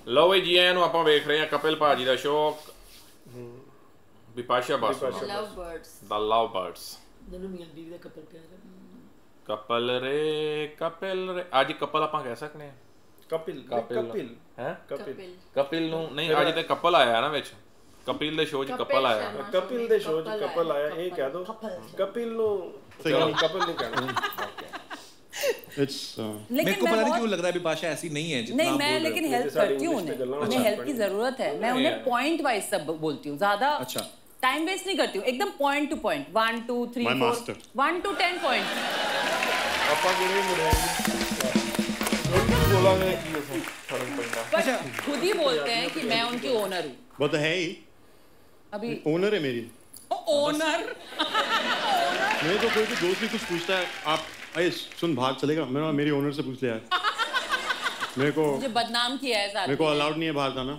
ਲਓ ਵੀ ਜੀ ਆਇਆਂ ਨੂੰ ਆਪਾਂ ਵੇਖ ਰਹੇ ਹਾਂ ਕਪਿਲ ਭਾਜੀ ਦਾ show Bipasha Basu love birds ਦਾ ਲਵ ਬਰਡਸ ਦੋਨੋਂ ਮੀਆਂ ਬੀਵੀ ਦਾ ਕਪਲ ਪਿਆਰ ਕਪਿਲ ਰੇ ਅੱਜ ਕਪਲ ਆਪਾਂ ਕਹਿ ਸਕਦੇ ਆ ਕਪਿਲ ਹੈ ਕਪਿਲ ਨੂੰ ਨਹੀਂ ਅੱਜ ਤੇ ਕਪਲ ਆਇਆ ਨਾ ਵਿੱਚ ਕਪਿਲ ਦੇ ਸ਼ੋਅ 'ਚ ਕਪਲ ਆਇਆ ਕਪਿਲ ਦੇ ਸ਼ੋਅ 'ਚ ਕਪਲ ਆਇਆ ਇਹ ਕਹਿ ਦੋ ਕਪਿਲ ਨੂੰ ਕਪਲ ਨਹੀਂ ਕਹਿਣਾ मेरे को पता नहीं क्यों लग रहा है विपाशा ऐसी नहीं है जितना नहीं मैं लेकिन हेल्प करती हूँ उन्हें हेल्प की जरूरत है मैं उन्हें पॉइंट वाइज सब बोलती हूँ ज्यादा टाइम वेस्ट नहीं करती हूँ एकदम point to point 1 2 3 4 1 to 10 point खुद ही बोलते हैं कि मैं उनकी ओनर हूँ वो तो है ही अभी ओनर है मेरी ओनर मेरे तो कोई भी दोस्त भी कुछ पूछता है आप अरे सुन भाग चलेगा मैंने मेरी ओनर से पूछ लिया है मेरे को मुझे बदनाम किया है साथ मेरे को अलाउड नहीं है बाहर जाना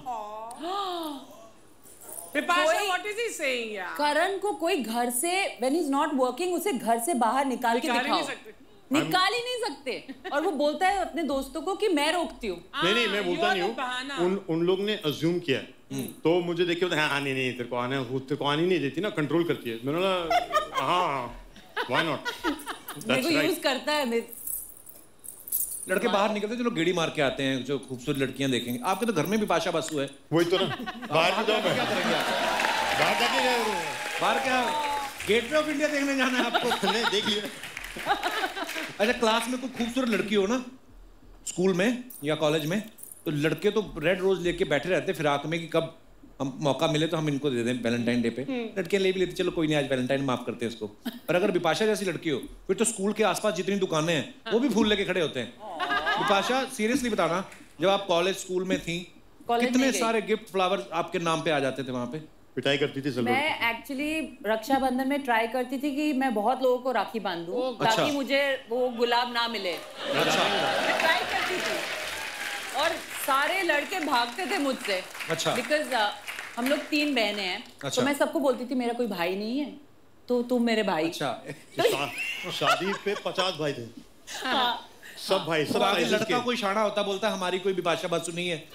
करण को कोई घर से व्हेन इज नॉट वर्किंग उसे घर से बाहर निकाल के दिखाओ निकाल ही नहीं सकते और वो बोलता है अपने दोस्तों को कि मैं रोकती हूँ नहीं मैं बोलता नहीं हूँ उन लोग ने अज्यूम किया तो मुझे देख के हाँ नहीं तेरे को आने नहीं देती ना कंट्रोल करती है मैंने बोला हाँ व्हाई नॉट मेरे को यूज करता है लड़के बाहर निकलते जो लोग गेड़ी मार के आते हैं जो खूबसूरत लड़कियां देखेंगे आपके तो घर में भी पाशा बासु है वही तो ना बाहर भी जाओ क्या करेंगे बाहर जाके बाहर क्या गेटवे ऑफ इंडिया देखने जाना है आपको नहीं देख लिया अच्छा क्लास में कोई खूबसूरत लड़की हो ना स्कूल में या कॉलेज में तो लड़के तो रेड रोज लेके बैठे रहते फिराक में कि कब हम मौका मिले तो हम इनको दे दें वैलेंटाइन डे पे लड़कियां ले भी लेती चलो कोई नहीं आज वैलेंटाइन माफ करते हैं इसको पर अगर विपाशा जैसी लड़की हो फिर तो स्कूल के आसपास जितनी दुकानें हैं वो भी फूल लेके खड़े होते हैं विपाशा सीरियसली बताना जब आप कॉलेज स्कूल में थी कितने सारे गिफ्ट फ्लावर आपके नाम पे आ जाते थे वहाँ पे पिटाई करती थी सब मैं एक्चुअली रक्षाबंधन में ट्राई करती थी कि मैं बहुत लोगों को राखी बांधूं ताकि मुझे वो गुलाब ना मिले मैं ट्राई करती थी और सारे लड़के भागते थे मुझसे बिकॉज हम लोग 3 बहनें हैं तो मैं सबको बोलती थी मेरा कोई भाई नहीं है तो तुम मेरे भाई शादी पे 50 भाई थे सब भाई सब आगे लड़का कोई शाना होता बोलता हमारी कोई विपाशा बासु नहीं है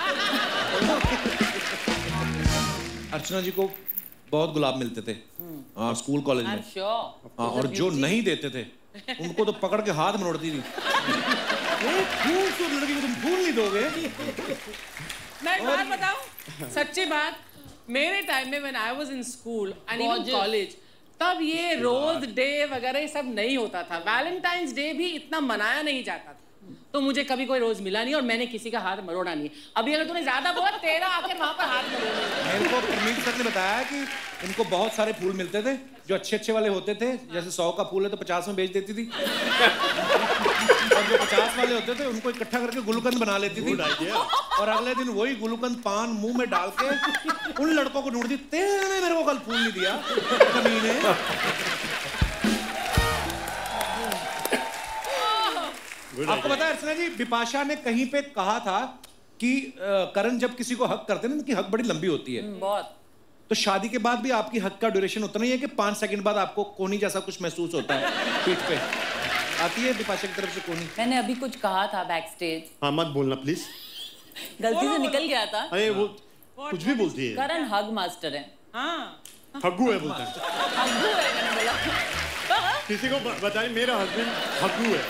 अर्चना जी को बहुत गुलाब मिलते थे स्कूल कॉलेज में और जो नहीं देते थे उनको तो पकड़ के हाथ मरोड़ती थी खूबसूरत लड़की को तुम फूल नहीं दोगे मैं एक बात बताऊं सच्ची बात मेरे टाइम में when I was in school and even college तब ये रोज डे वगैरह ये सब नहीं होता था वैलेंटाइंस डे भी इतना मनाया नहीं जाता था तो मुझे कभी कोई रोज मिला नहीं और मैंने किसी का हाथ मरोड़ा नहीं अभी अगर तूने ज्यादा बोला तेरा आके वहां पर हाथ मरोड़ा मेरे को परमीत सर ने बताया कि इनको बहुत सारे फूल मिलते थे जो अच्छे वाले होते थे जैसे 100 का फूल है तो 50 में बेच देती थी और जो 50 वाले होते थे उनको इकट्ठा करके गुलकंद बना लेती थी और अगले दिन वही गुलकंद पान मुंह में डाल के उन लड़कों को ढूंढती तेरे मेरे को कल फूल नहीं दिया कमीने आपको पता है अर्चना जी विपाशा ने कहीं पे कहा था कि करण जब किसी को हक करते हैं ना कि हक बड़ी लंबी होती है बहुत तो शादी के बाद भी आपकी हक का ड्यूरेशन उतना ही है कि 5 सेकंड बाद आपको कोनी जैसा कुछ महसूस होता है पीठ पे आती है विपाशा की तरफ से कोनी मैंने अभी कुछ कहा था बैक स्टेज हाँ मत बोलना प्लीज गलती से निकल गया था अरे वो कुछ भी बोलती है करण हग मास्टर है हग्गू है बोलता है हग्गू है मैंने बोला किसी को बताइए मेरा हस्बैंड हग्गू है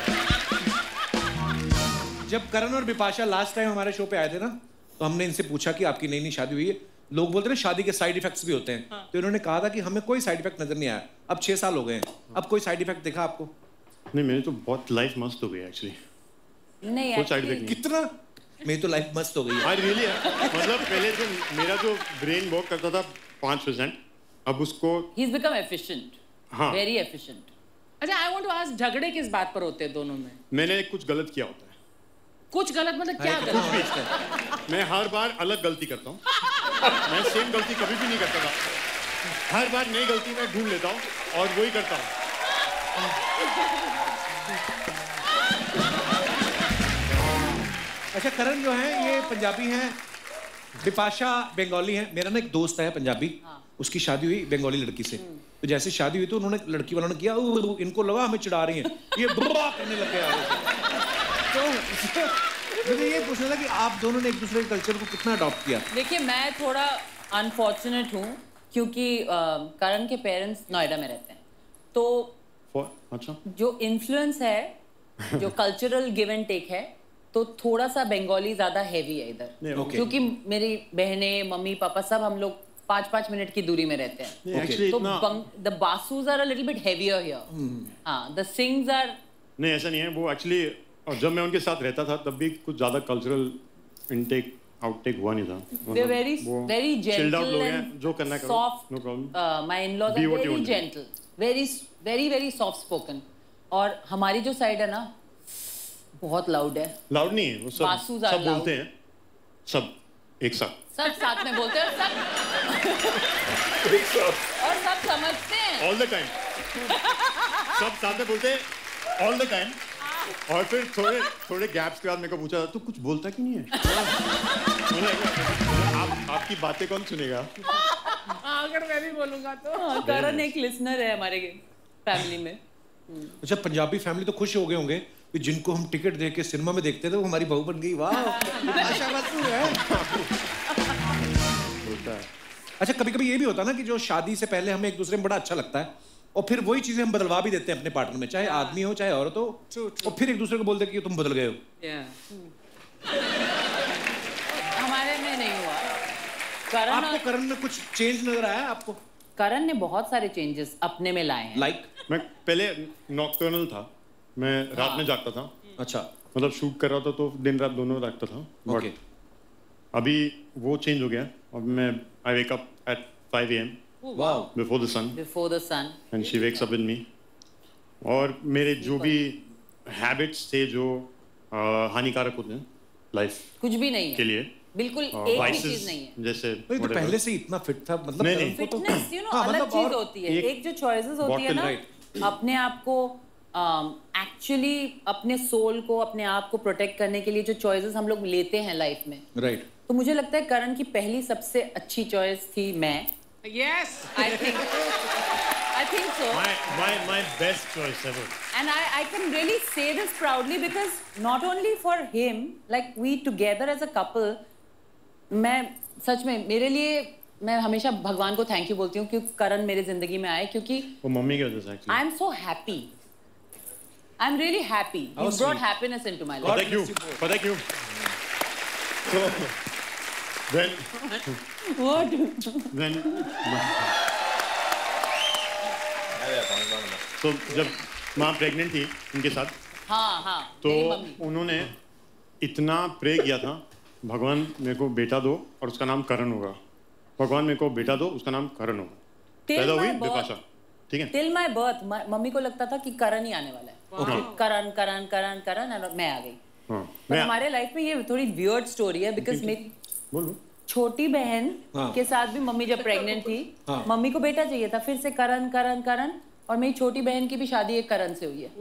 जब करण और विपाशा लास्ट टाइम हमारे शो पे आए थे ना तो हमने इनसे पूछा कि आपकी नई शादी हुई है लोग बोलते हैं शादी के साइड इफेक्ट्स भी होते हैं तो इन्होंने कहा था कि हमें कोई साइड इफेक्ट नजर नहीं आया अब 6 साल हो गए हैं अब कोई साइड इफेक्ट देखा आपको नहीं मेरी तो बहुत लाइफ मस्त हो गई एक्चुअली नहीं कोई साइड इफेक्ट कितना मेरी तो लाइफ मस्त हो गई है रियली मतलब पहले जो मेरा जो ब्रेन वर्क करता था 5% अब उसको ही is become efficient very efficient अच्छा आई वांट टू आस्क झगड़े किस बात पर होते हैं दोनों में मैंने कुछ गलत किया होता है कुछ गलत मतलब क्या गलत मैं हर बार अलग गलती करता हूँ मैं सेम गलती कभी भी नहीं करता था हर बार नई गलती मैं ढूंढ लेता हूँ और वही करता हूँ अच्छा करण जो है ये पंजाबी हैं विपाशा बंगाली है मेरा ना एक दोस्त है पंजाबी उसकी शादी हुई बंगाली लड़की से तो जैसे शादी हुई तो उन्होंने लड़की वालों ने किया इनको लगा हमें चिढ़ा रही हैं ये बुरा करने लग गए तो मुझे ये पूछना था कि आप दोनों ने एक दूसरे के कल्चर को कितना अडॉप्ट किया? देखिए मैं थोड़ा अनफॉर्चुनेट हूँ क्योंकि करण के पेरेंट्स नोएडा में रहते हैं, तो अच्छा जो इन्फ्लुएंस है, जो कल्चरल गिव एंड टेक है, तो थोड़ा सा बंगाली ज्यादा हैवी है इधर। okay. क्योंकि मेरी बहनें, मम्मी पापा सब हम लोग 5-5 मिनट की दूरी में रहते हैं। एक्चुअली तो the Basus are a little bit heavier here. हाँ, द सिंग्स आर नहीं, ऐसा नहीं है। वो एक्चुअली जब मैं उनके साथ रहता था तब भी कुछ ज्यादा कल्चरल इनटेक आउटटेक हुआ नहीं था। They're very gentle and जो करना करो, soft. no problem. My in-laws Be are what you very want to be. gentle, very soft spoken. और हमारी जो साइड है ना, बहुत लाउड है। लाउड नहीं है, वो बासूज are सब loud. बोलते हैं, सब एक साथ। सब साथ में बोलते हैं और सब समझते हैं। ऑल द टाइम सब साथ में बोलते हैं ऑल द टाइम। और फिर थोड़े गैप्स के बाद मेरे को पूछा, तू कुछ बोलता क्यों नहीं है? आपकी बातें कौन सुनेगा? अगर मैं भी बोलूंगा तो। करण एक लिसनर है हमारे फैमिली में। अच्छा, पंजाबी फैमिली तो खुश हो गए होंगे कि जिनको हम टिकट दे के सिनेमा में देखते थे वो हमारी बहू बन गई। वाह, आशा बासु है। बोलता है। अच्छा, कभी कभी ये भी होता है ना कि जो शादी से पहले हमें एक दूसरे में बड़ा अच्छा लगता है और फिर वही चीजें हम बदलवा भी देते हैं अपने पार्टनर में, चाहे आदमी हो चाहे औरत हो, और फिर एक दूसरे को बोलते कि तुम बदल गए हो। हमारे में नहीं हुआ। आपको करण में कुछ चेंज नजर आया आपको? करण ने बहुत सारे चेंजेस अपने में लाए हैं। लाइक मैं पहले नॉकटर्नल था, मैं रात में जागता था। अच्छा, मतलब शूट कर रहा था तो दिन रात दोनों जागता था। ओके। अभी वो चेंज हो गया। अब मैं I wake up at 5 AM wow, before the sun and she wakes up with me. और मेरे जो भी हैबिट्स थे जो हानिकारक होते हैं लाइफ कुछ भी नहीं के है, लिए, बिल्कुल एक भी चीज नहीं है। जैसे तो पहले से ही इतना फिट था, मतलब नहीं। फिटनेस यू नो हाँ, अलग मतलब चीज और होती है। एक जो चॉइसेस होती है ना, अपने आप को एक्चुअली अपने सोल को, अपने आप को प्रोटेक्ट करने के लिए जो चॉइसेस हम लोग लेते हैं लाइफ में, राइट। तो मुझे लगता है करण की पहली सबसे अच्छी चॉइस थी मैं। Yes. I think so. My best choice ever. And I can really say this proudly because not only for him, like we together as a couple, मैं सच में मेरे लिए मैं हमेशा भगवान को थैंक यू बोलती हूँ क्योंकि करण मेरे जिंदगी में आए, क्योंकि वो मम्मी की वजह से actually I am so happy. I am really happy. He brought happiness into my life. Thank you. So then तो जब माँ प्रेग्नेंट थी उनके साथ, हाँ तो मेरी मम्मी। उन्होंने इतना प्रे किया था, भगवान मेरे को बेटा दो और उसका नाम करण होगा, भगवान मेरे को बेटा दो उसका नाम करण होगा। पैदा हुई बिपाशा, ठीक है। टिल माय बर्थ मम्मी को लगता था कि करण ही आने वाला है। करण करण करण करण और मैं आ गई। पर हमारे लाइफ में ये थोड़ी वियर्ड स्टोरी है बिकॉज मेरी बोलो छोटी बहन के साथ भी मम्मी जब प्रेग्नेंट थी, मम्मी को बेटा चाहिए था, फिर से करण करण करण, और मेरी छोटी बहन की भी शादी एक करण से हुई है।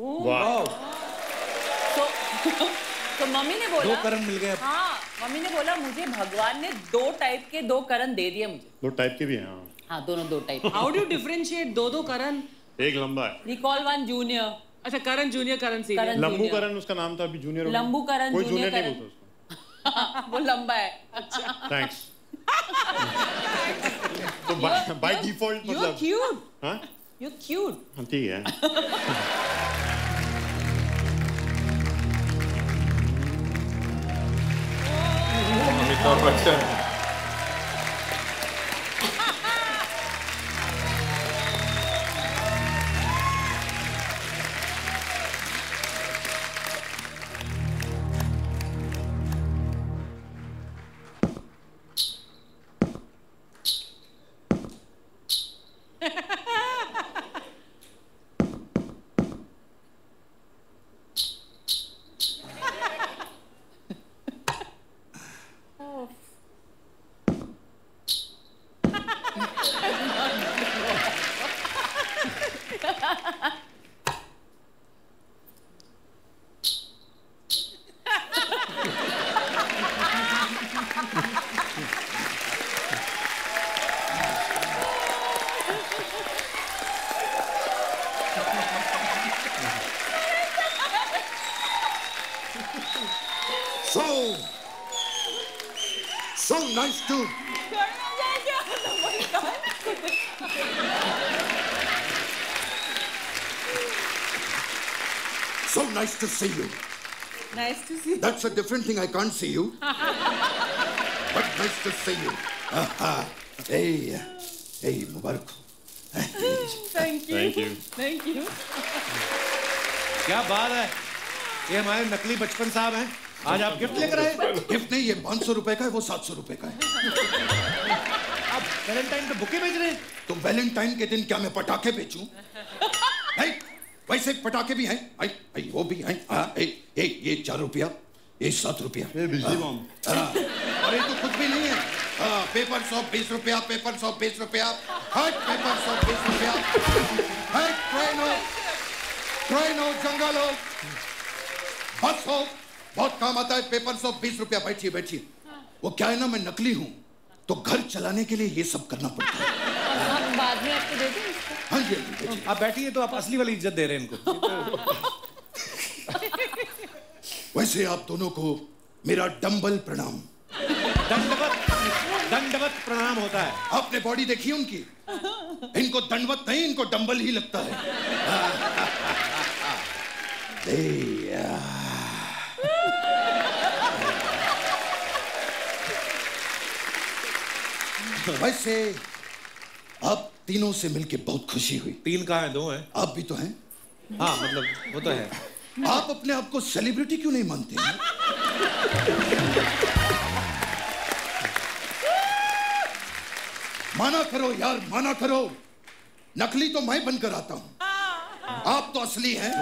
तो मम्मी ने बोला 2 करण मिल गए। हाँ, मम्मी ने बोला मुझे भगवान ने 2 टाइप के 2 करण दे दिए मुझे। 2 टाइप के भी हैं। हाँ, दोनों 2 type. How do you differentiate दो करण? एक लंबा है। We call one junior. अच्छा, करण जूनियर, करण सीनियर। लंबू करण उसका नाम था, अभी जूनियर हो गया। लंबू करण, कोई जूनियर जूनियर नहीं करण। बोलता उसको। वो लंबा है। थैंक्स। तो बाय डिफॉल्ट You're मतलब cute. हाँ You're cute. हाँ, ठीक है। Amitabh Bachchan. So nice to. So nice to see you. Nice to see you. That's a different thing. I can't see you. But nice to see you. Hey, hey, Mubarak. Thank you. Thank you. क्या बात है, ये हमारे नकली बचपन साहब हैं, आज आप गिफ्ट लेकर आए। गिफ्ट नहीं, ये 500 रुपए का है, वो 700 रुपए का है। आप वैलेंटाइन पे बुके बेच रहे हैं? तो वैलेंटाइन के दिन क्या मैं पटाखे बेचूं? वैसे पटाखे भी हैं, वो भी हैं। ये 4 रुपया, ये 7 रुपया। बिजली बम। अरे तो कुछ भी नहीं है। पेपर 120 रुपया, पेपर 120 रुपया, पेपर 120 रुपया, ट्रेन हो, जंगल हो, बस हो, बहुत काम आता है। पेपर 120 रुपया। बैठिए बैठिए। वो क्या है ना, मैं नकली हूँ तो घर चलाने के लिए ये सब करना पड़ता है। हम बाद में आपको दे दें। हाँ जी, आप बैठिए तो आप असली वाली इज्जत दे रहे हैं इनको। वैसे आप दोनों को मेरा डंबल प्रणाम। दंडवत प्रणाम होता है। आपने बॉडी देखी उनकी? इनको दंडवत नहीं, इनको डंबल ही लगता है। वैसे आप तीनों से मिलके बहुत खुशी हुई। 3 कहाँ हैं? 2 हैं। आप भी तो हैं। हाँ मतलब वो तो है। आप अपने आप को सेलिब्रिटी क्यों नहीं मानते हैं? माना करो यार, माना करो। नकली तो मैं बनकर आता हूं, आप तो असली हैं।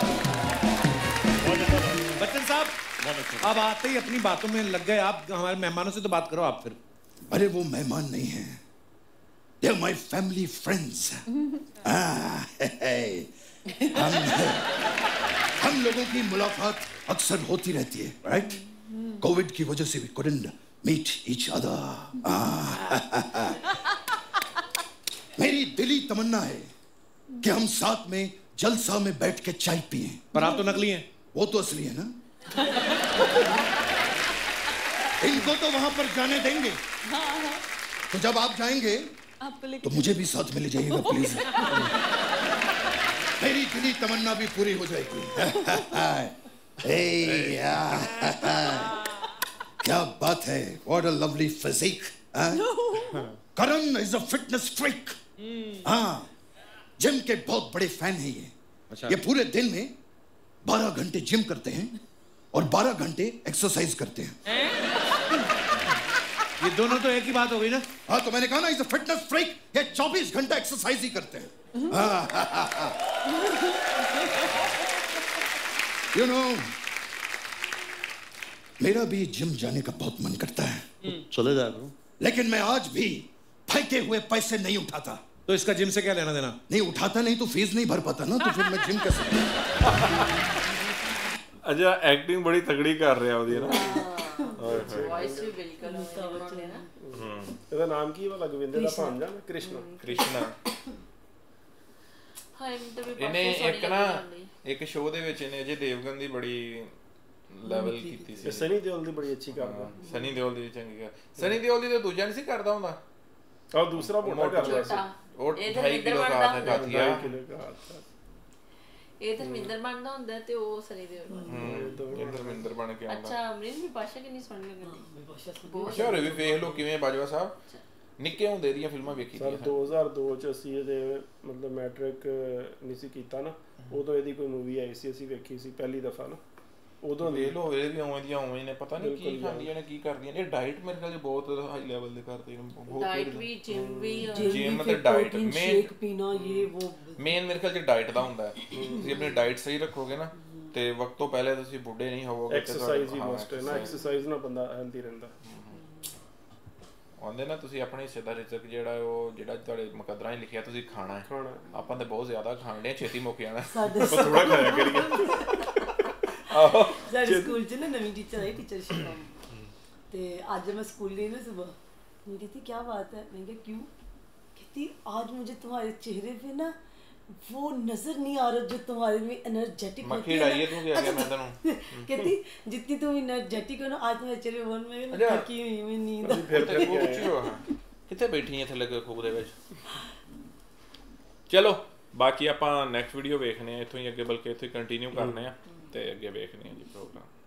बच्चन साहब, अब आते ही अपनी बातों में लग गए। आप हमारे मेहमानों से तो बात करो आप फिर। अरे वो मेहमान नहीं हैं, they are my family friends. हम लोगों की मुलाकात अक्सर होती रहती है, राइट? कोविड की वजह से we couldn't meet each other. मेरी दिली तमन्ना है कि हम साथ में जलसा में बैठ के चाय पिए। पर आप तो नकली हैं। वो तो असली है ना। इनको तो वहां पर जाने देंगे। तो जब आप जाएंगे तो मुझे भी साथ में ले जाइएगा प्लीज। मेरी दिली तमन्ना भी पूरी हो जाएगी। क्या बात है, what a lovely physique. Karan is a fitness freak. हाँ, जिम के बहुत बड़े फैन हैं ये। अच्छा। ये पूरे दिन में 12 घंटे जिम करते हैं और 12 घंटे एक्सरसाइज करते हैं। ये दोनों तो एक ही बात हो गई ना। हाँ, तो मैंने कहा ना, इज अ फिटनेस फ्रीक। ये 24 घंटा एक्सरसाइज ही करते हैं। यू नो, मेरा भी जिम जाने का बहुत मन करता है। चले जाए ब्रो। लेकिन मैं आज भी फेंके हुए पैसे नहीं उठाता। तो इसका जिम से क्या लेना देना? नहीं उठाता, नहीं तो फीस नहीं भर पाता ना, तो फिर मैं जिम कैसे? अच्छा, एक्टिंग बड़ी तगड़ी कर रहे हैं ਉਹਦੀ ਨਾ। वॉइस भी बिल्कुल उन्होंने ना। ਇਹਦਾ ਨਾਮ ਕੀ ਵਾਲਾ ਗੋਵਿੰਦਰ ਦਾ ਭਾਂਜਾ ਨਾ, ਕ੍ਰਿਸ਼ਨਾ। ਇਹਨੇ ਇੱਕ ਸ਼ੋਅ ਦੇ ਵਿੱਚ ਇਹਨੇ ਅਜੇ ਦੇਵਗਨ ਦੀ ਬੜੀ ਲੈਵਲ ਕੀਤੀ ਸੀ। ਸਨੀ ਦਿਓਲ ਦੀ ਬੜੀ ਅੱਛੀ ਕਰਦਾ। ਸਨੀ ਦਿਓਲ ਦੀ ਚੰਗੀ ਕਰ। ਸਨੀ ਦਿਓਲ ਦੀ ਤਾਂ ਦੂਜਾ ਨਹੀਂ ਸੀ ਕਰਦਾ ਹੁੰਦਾ। और दूसरा मोटा कर रहा था। और 2.5 किलो का हाथ का दिया। ਇਹ ਧਰਮਿੰਦਰ ਬਣਦਾ ਹੁੰਦਾ ਤੇ ਉਹ ਸਨੀ ਦਿਓਲ। ਇਹ ਧਰਮਿੰਦਰ ਬਣ ਕੇ ਆਉਂਦਾ। ਅੱਛਾ, ਅਮਰੀਨ ਵੀ ਭਾਸ਼ਾ ਕਿੰਨੀ ਸੋਹਣੀ ਲੱਗਦੀ। ਅੱਛਾ, ਵੀ ਵੇਖ ਲਓ ਕਿਵੇਂ ਬਾਜਵਾ ਸਾਹਿਬ ਨਿੱਕੇ ਹੁੰਦੇ ਦੀਆਂ ਫਿਲਮਾਂ ਵੇਖੀ ਦੀਆਂ। 2002 ਚ ਅਸੀਂ ਇਹਦੇ ਮਤਲਬ ਮੈਟ੍ਰਿਕ ਨਹੀਂ ਸੀ ਕੀਤਾ ਨਾ, ਉਦੋਂ ਇਹਦੀ ਕੋਈ ਮੂਵੀ ਆਈ ਸੀ, ਅਸੀਂ ਵੇਖੀ ਸੀ ਪਹਿਲੀ ਦਫਾ ਨਾ। ਉਦੋਂ ਦੇਖ ਲਓ ਇਹ ਵੀ ਉਵੇਂ ਦੀਆਂ ਉਵੇਂ ਨੇ, ਪਤਾ ਨਹੀਂ ਕੀ ਖਾਂਦੀਆਂ ਨੇ ਕੀ ਕਰਦੀਆਂ ਨੇ। ਇਹ ਡਾਈਟ ਮੇਰੇ ਖਿਆਲ 'ਚ ਬਹੁਤ ਹਾਈ ਲੈਵਲ ਦੇ ਕਰਦੇ ਨੇ। ਡਾਈਟ ਵੀ, ਜਿਮ ਵੀ, ਜਿਮ ਤੇ ਡਾਈਟ ਸ਼ੇਕ ਪੀਣਾ, ਇਹ ਉਹ ਮੇਨ ਮੇਰੇ ਖਿਆਲ 'ਚ ਡਾਈਟ ਦਾ ਹੁੰਦਾ ਹੈ। ਤੁਸੀਂ ਆਪਣੀ ਡਾਈਟ ਸਹੀ ਰੱਖੋਗੇ ਨਾ ਤੇ ਵਕਤ ਤੋਂ ਪਹਿਲੇ ਤੁਸੀਂ ਬੁੱਢੇ ਨਹੀਂ ਹੋਵੋਗੇ। ਐਕਸਰਸਾਈਜ਼ ਹੀ ਮਸਟ ਹੈ ਨਾ, ਐਕਸਰਸਾਈਜ਼ ਨਾਲ ਬੰਦਾ ਹੈਲਦੀ ਰਹਿੰਦਾ। ਆਉਂਦੇ ਨਾ ਤੁਸੀਂ ਆਪਣੇ ਹਿੱਸੇ ਦਾ ਰਿਜ਼ਕ ਜਿਹੜਾ ਉਹ ਜਿਹੜਾ ਤੁਹਾਡੇ ਮੁਕੱਦਰਾਂ 'ਚ ਲਿਖਿਆ ਤੁਸੀਂ ਖਾਣਾ ਹੈ। ਆਪਾਂ ਤਾਂ ਬਹੁਤ ਜ਼ਿਆਦਾ ਖਾਣ ਡਏ, ਛੇਤੀ ਮੁੱਕ ਜਾਣਾ। ਥੋੜਾ ਖਾਇਆ ਕਰੀਏ। ਸਾਡੇ ਸਕੂਲ 'ਚ ਨਾ ਨਵੀਂ ਟੀਚਰ ਆਈ, टीचर शिवम। ਤੇ आज मैं स्कूल गई ना सुबह, मैं कहती क्या बात है? मैं कहा क्यों? कहती आज मुझे तुम्हारे चेहरे पे ना वो नजर नहीं आ रहा जो तुम्हारे में एनर्जेटिक मक्खी डालिए तू क्या मैं तनु कहती जितनी तुम एनर्जेटिक हो ना आज मैं चले वन में थकी हुई मैं नींद फिर तेरे को ਉੱਚੀ ਹੋ ਕਿੱਥੇ ਬੈਠੀ ਹੈ ਥੱਲੇ ਖੂਬ ਦੇ ਵਿੱਚ ਚਲੋ ਬਾਕੀ ਆਪਾਂ ਨੈਕਸਟ ਵੀਡੀਓ ਵੇਖਨੇ ਆ ਇੱਥੋਂ ਹੀ ਅੱਗੇ ਬਲਕਿ ਇੱਥੇ ਕੰਟੀਨਿਊ ਕਰਨੇ ਆ ਤੇ ਅੱਗੇ ਵੇਖਨੇ ਆ ਜੀ ਪ੍ਰੋਗਰਾਮ